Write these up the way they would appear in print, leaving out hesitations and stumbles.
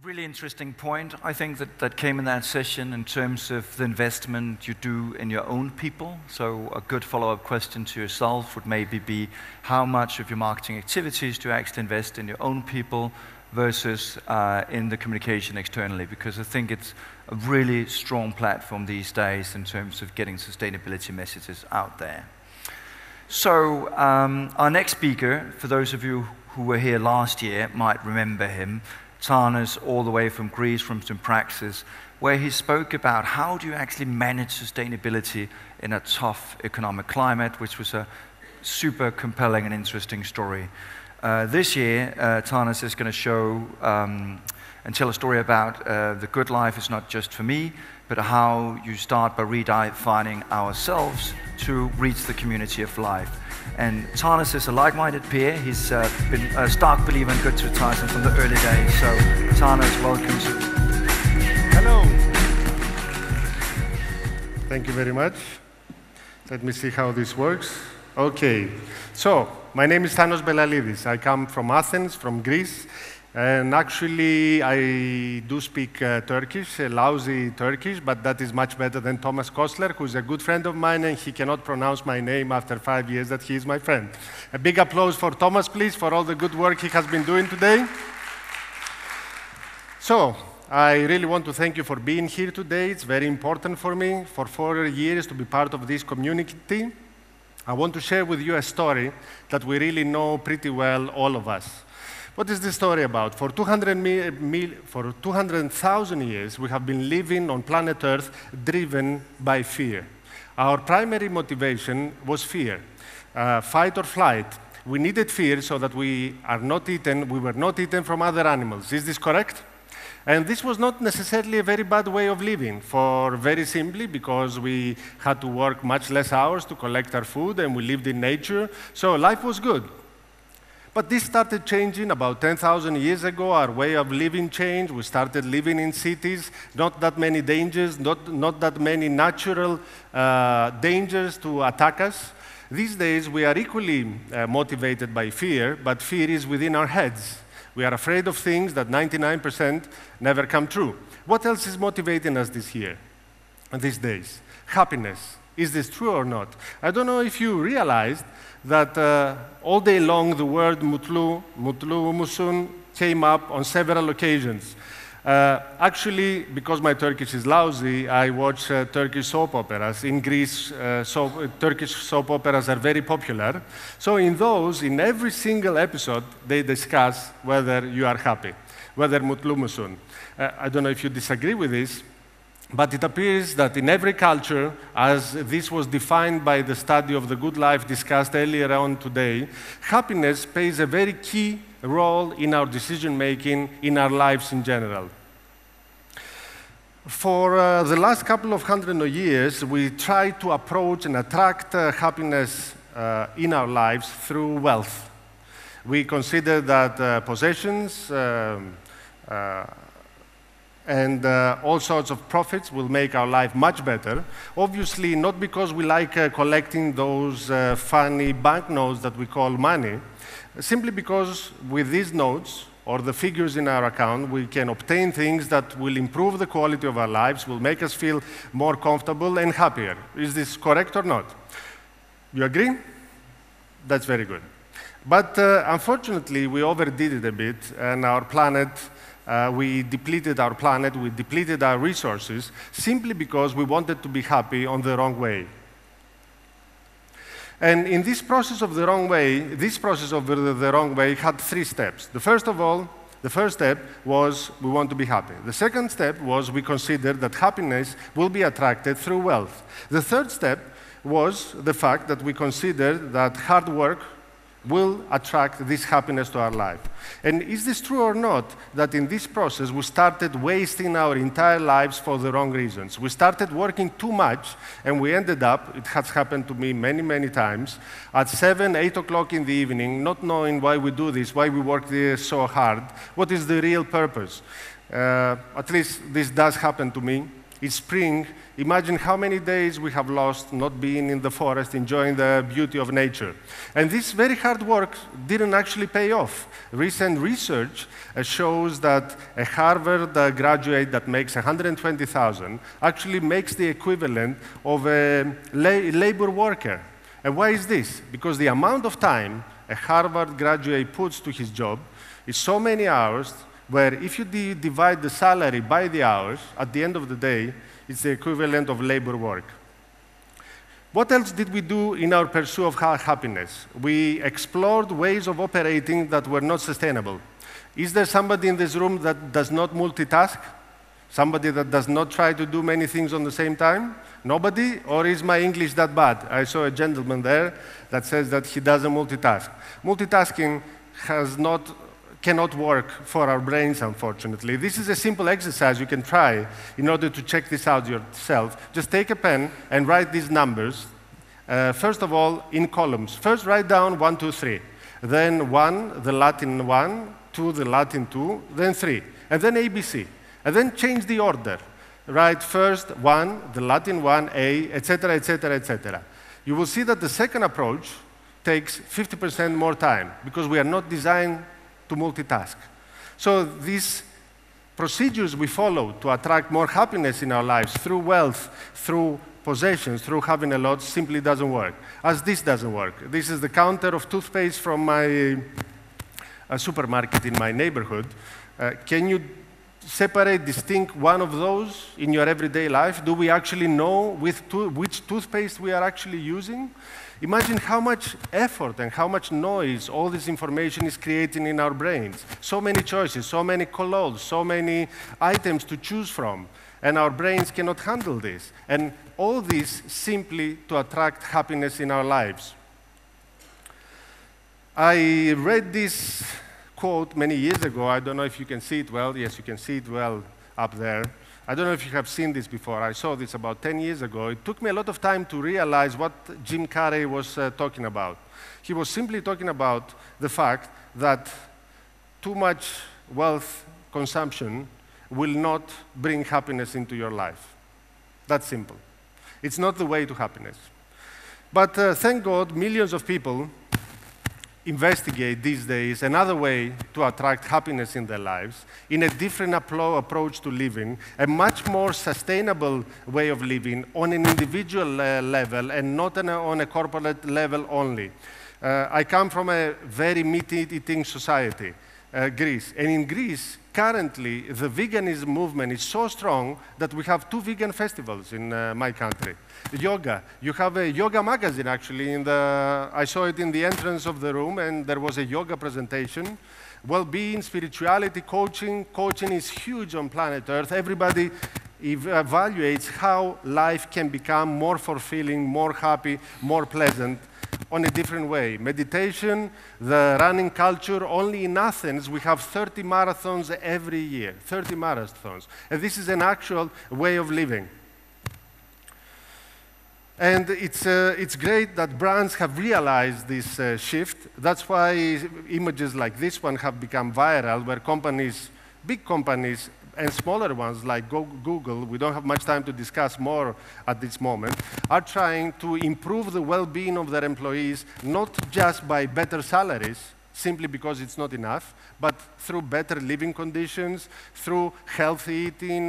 Really interesting point, I think, that came in that session in terms of the investment you do in your own people. So a good follow-up question to yourself would maybe be, how much of your marketing activities do you actually invest in your own people versus in the communication externally? Because I think it's a really strong platform these days in terms of getting sustainability messages out there. So our next speaker, for those of you who were here last year, might remember him. Tanas, all the way from Greece, from Sympraxis, where he spoke about how do you actually manage sustainability in a tough economic climate, which was a super compelling and interesting story. This year, Tanas is going to show and tell a story about the good life is not just for me, but how you start by redefining ourselves to reach the community of life. And Tanas is a like-minded peer. He's been a stark believer in good advertising from the early days. So, Tanas, welcome to. Hello. Thank you very much. Let me see how this works. Okay. So, my name is Thanos Belalidis. I come from Athens, from Greece. And actually, I do speak Turkish, lousy Turkish, but that is much better than Thomas Kostler, who is a good friend of mine, and he cannot pronounce my name after 5 years that he is my friend. A big applause for Thomas, please, for all the good work he has been doing today. So, I really want to thank you for being here today. It's very important for me, for 4 years, to be part of this community. I want to share with you a story that we really know pretty well, all of us. What is this story about? For 200,000 years, we have been living on planet Earth driven by fear. Our primary motivation was fear, fight or flight. We needed fear so that we were not eaten from other animals. Is this correct? And this was not necessarily a very bad way of living, for very simply because we had to work much less hours to collect our food and we lived in nature, so life was good. But this started changing about 10,000 years ago. Our way of living changed. We started living in cities, not that many dangers, not that many natural dangers to attack us. These days, we are equally motivated by fear, but fear is within our heads. We are afraid of things that 99% never come true. What else is motivating us this year and these days? Happiness. Is this true or not? I don't know if you realized that all day long the word mutlu musun came up on several occasions. Actually, because my Turkish is lousy, I watch Turkish soap operas. In Greece, Turkish soap operas are very popular. So in those, in every single episode, they discuss whether you are happy, whether mutlu musun. I don't know if you disagree with this, but it appears that in every culture, as this was defined by the study of the good life discussed earlier on today, happiness plays a very key role in our decision-making, in our lives in general. For the last couple of hundred years, we try to approach and attract happiness in our lives through wealth. We consider that possessions, and all sorts of profits will make our life much better. Obviously, not because we like collecting those funny banknotes that we call money, simply because with these notes, or the figures in our account, we can obtain things that will improve the quality of our lives, will make us feel more comfortable and happier. Is this correct or not? You agree? That's very good. But unfortunately, we overdid it a bit, and our planet we depleted our planet, we depleted our resources, simply because we wanted to be happy on the wrong way. And in this process of the wrong way, had 3 steps. The first step was we want to be happy. The second step was we considered that happiness will be attracted through wealth. The third step was the fact that we considered that hard work will attract this happiness to our life. And is this true or not, that in this process we started wasting our entire lives for the wrong reasons? We started working too much, and we ended up, it has happened to me many, many times, at 7, 8 o'clock in the evening, not knowing why we do this, why we work this so hard, what is the real purpose. At least this does happen to me. it's spring. Imagine how many days we have lost not being in the forest, enjoying the beauty of nature. And this very hard work didn't actually pay off. Recent research shows that a Harvard graduate that makes 120,000 actually makes the equivalent of a labor worker. And why is this? Because the amount of time a Harvard graduate puts to his job is so many hours, where if you divide the salary by the hours, at the end of the day, it's the equivalent of labor work. What else did we do in our pursuit of happiness? We explored ways of operating that were not sustainable. Is there somebody in this room that does not multitask? Somebody that does not try to do many things on the same time? Nobody? Or is my English that bad? I saw a gentleman there that says that he doesn't multitask. Multitasking cannot work for our brains, unfortunately. This is a simple exercise you can try in order to check this out yourself. Just take a pen and write these numbers. First of all, in columns. First, write down 1, 2, 3. Then 1, the Latin 1, 2, the Latin 2, then 3. And then ABC. And then change the order. Write first 1, the Latin 1, A, etc., etc., etc. You will see that the second approach takes 50% more time because we are not designed to multitask. So these procedures we follow to attract more happiness in our lives through wealth, through possessions, through having a lot, simply doesn't work. As this doesn't work. This is the counter of toothpaste from my supermarket in my neighborhood. Can you separate, distinct one of those in your everyday life? Do we actually know which toothpaste we are actually using? Imagine how much effort and how much noise all this information is creating in our brains. So many choices, so many colognes, so many items to choose from. And our brains cannot handle this. And all this simply to attract happiness in our lives. I read this quote many years ago. I don't know if you can see it well. Yes, you can see it well up there. I don't know if you have seen this before. I saw this about 10 years ago. It took me a lot of time to realize what Jim Carrey was talking about. He was simply talking about the fact that too much wealth consumption will not bring happiness into your life. That's simple. It's not the way to happiness. But thank God, millions of people investigate these days another way to attract happiness in their lives, in a different approach to living, a much more sustainable way of living on an individual level and not on a corporate level only. I come from a very meat-eating society, Greece. And in Greece, currently, the veganism movement is so strong that we have 2 vegan festivals in my country. Yoga. You have a yoga magazine, actually. I saw it in the entrance of the room, and there was a yoga presentation. Well-being, spirituality, coaching. Coaching is huge on planet Earth. Everybody evaluates how life can become more fulfilling, more happy, more pleasant on a different way. Meditation, the running culture. Only in Athens, we have 30 marathons every year. 30 marathons. And this is an actual way of living. And it's great that brands have realized this shift. That's why images like this one have become viral, where companies, big companies, and smaller ones like Google, we don't have much time to discuss more at this moment, are trying to improve the well-being of their employees, not just by better salaries, simply because it's not enough, but through better living conditions, through healthy eating,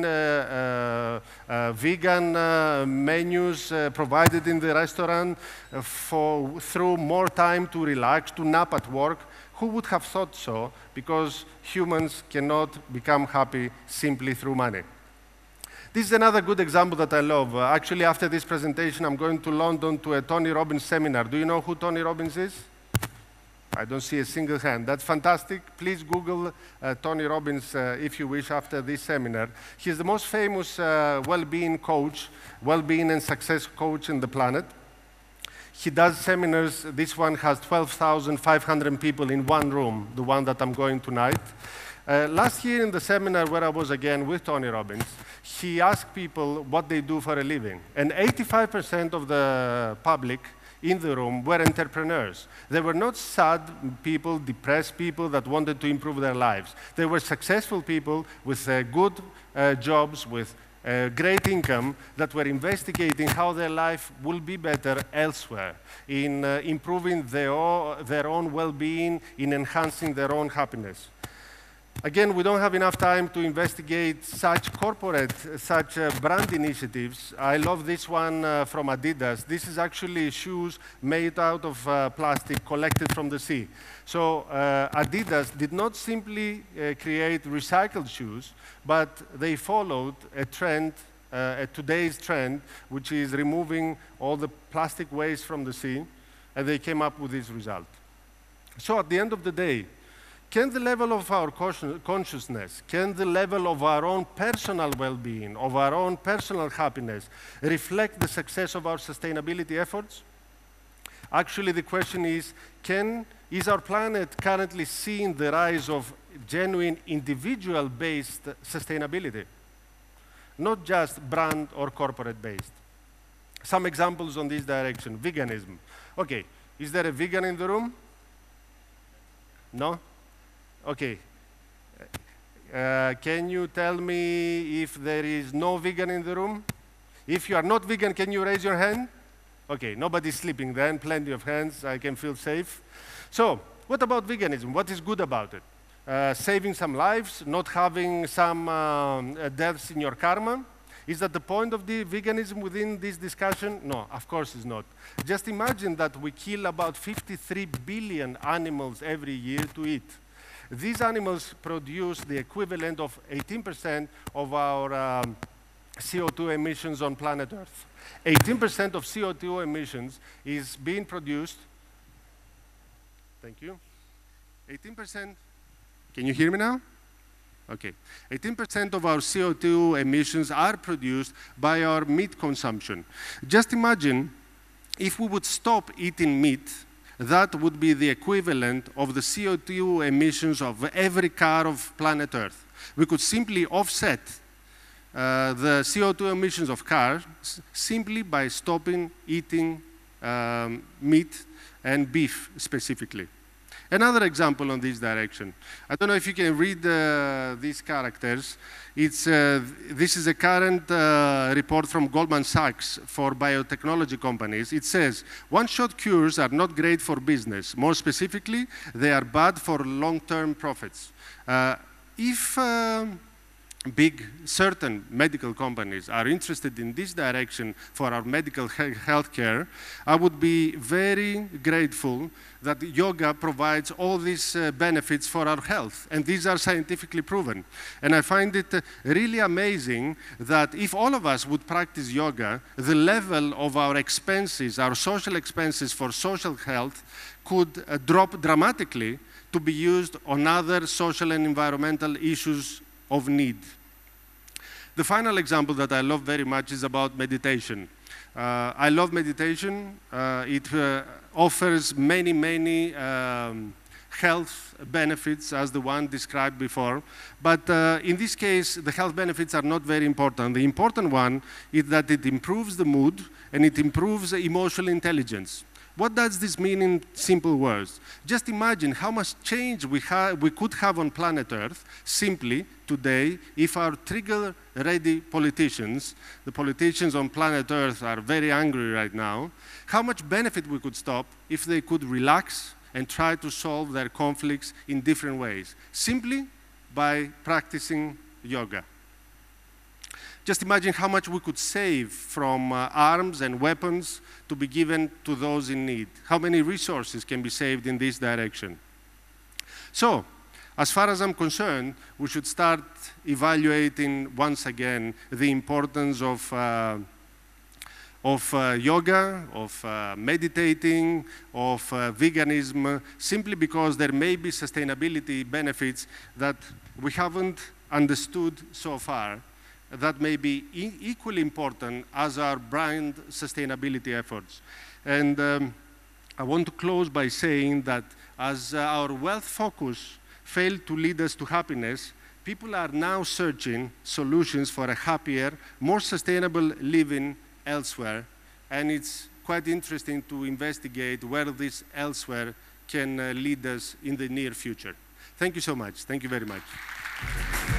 vegan menus provided in the restaurant, through more time to relax, to nap at work. Who would have thought so? Because humans cannot become happy simply through money. This is another good example that I love. Actually, after this presentation, I'm going to London to a Tony Robbins seminar. Do you know who Tony Robbins is? I don't see a single hand. That's fantastic. Please Google Tony Robbins if you wish after this seminar. He's the most famous well-being coach, well-being and success coach in the planet. He does seminars. This one has 12,500 people in one room, the one that I'm going tonight. Last year in the seminar where I was again with Tony Robbins, he asked people what they do for a living. And 85% of the public in the room were entrepreneurs. They were not sad people, depressed people that wanted to improve their lives. They were successful people with good jobs, with great income that were investigating how their life will be better elsewhere, in improving their own well-being, in enhancing their own happiness. Again, we don't have enough time to investigate such brand initiatives. I love this one from Adidas. This is actually shoes made out of plastic collected from the sea. So Adidas did not simply create recycled shoes, but they followed a trend, today's trend, which is removing all the plastic waste from the sea, and they came up with this result. So at the end of the day, can the level of our consciousness, can the level of our own personal well-being, of our own personal happiness, reflect the success of our sustainability efforts? Actually, the question is our planet currently seeing the rise of genuine individual-based sustainability, not just brand or corporate-based? Some examples on this direction. Veganism. Okay, is there a vegan in the room? No? Okay. Can you tell me if there is no vegan in the room? If you are not vegan, can you raise your hand? Okay, nobody's sleeping then, plenty of hands, I can feel safe. So, what about veganism? What is good about it? Saving some lives, not having some deaths in your karma? Is that the point of the veganism within this discussion? No, of course it's not. Just imagine that we kill about 53 billion animals every year to eat. These animals produce the equivalent of 18% of our CO2 emissions on planet Earth. 18% of CO2 emissions is being produced. Thank you. 18%. Can you hear me now? Okay. 18% of our CO2 emissions are produced by our meat consumption. Just imagine if we would stop eating meat, that would be the equivalent of the CO2 emissions of every car of planet Earth. We could simply offset the CO2 emissions of cars simply by stopping eating meat and beef specifically. Another example on this direction. I don't know if you can read these characters. This is a current report from Goldman Sachs for biotechnology companies. It says, one-shot cures are not great for business. More specifically, they are bad for long-term profits. If certain medical companies are interested in this direction for our medical healthcare, I would be very grateful that yoga provides all these benefits for our health, and these are scientifically proven. And I find it really amazing that if all of us would practice yoga, the level of our expenses, our social expenses for social health could drop dramatically to be used on other social and environmental issues of need. The final example that I love very much is about meditation. I love meditation. It offers many health benefits as the one described before. But in this case, the health benefits are not very important. The important one is that it improves the mood and it improves emotional intelligence. What does this mean in simple words? Just imagine how much change we could have on planet Earth simply today if our trigger-ready politicians, the politicians on planet Earth are very angry right now, how much benefit we could stop if they could relax and try to solve their conflicts in different ways, simply by practicing yoga. Just imagine how much we could save from arms and weapons to be given to those in need. How many resources can be saved in this direction? So, as far as I'm concerned, we should start evaluating once again the importance of yoga, of meditating, of veganism, simply because there may be sustainability benefits that we haven't understood so far, that may be equally important as our brand sustainability efforts. And I want to close by saying that as our wealth focus failed to lead us to happiness, people are now searching solutions for a happier, more sustainable living elsewhere. And it's quite interesting to investigate where this elsewhere can lead us in the near future. Thank you so much. Thank you very much.